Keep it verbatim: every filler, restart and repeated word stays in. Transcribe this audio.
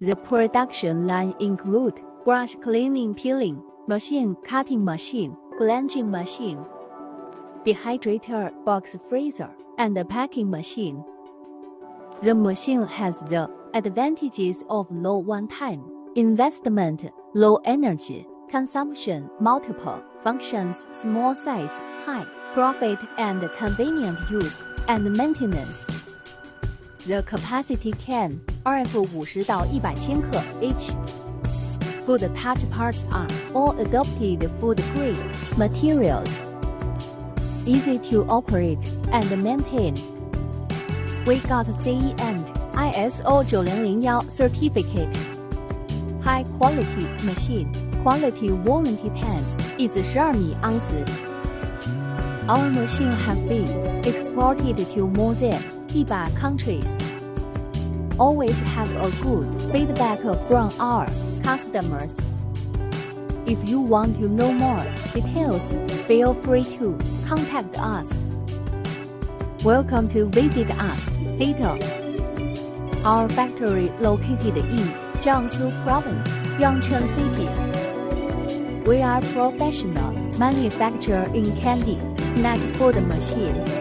The production line include brush cleaning peeling machine, cutting machine, blanching machine, dehydrator, box freezer, and a packing machine. The machine has the advantages of low one-time investment, low energy consumption, multiple functions, small size, high profit, and convenient use and maintenance. The capacity can R F 五十到一百千克 each. Food touch parts are all adopted food-grade materials, easy to operate and maintain. We got C E and I S O 九零零一 certificate. High quality machine, quality warranty tank is 十二米盎司. Our machine have been exported to more than one hundred countries. Always have a good feedback from our customers. If you want to know more details, feel free to contact us. Welcome to visit us later. Our factory located in Jiangsu Province, Yangcheng City. We are professional manufacturer in candy, snack food machine,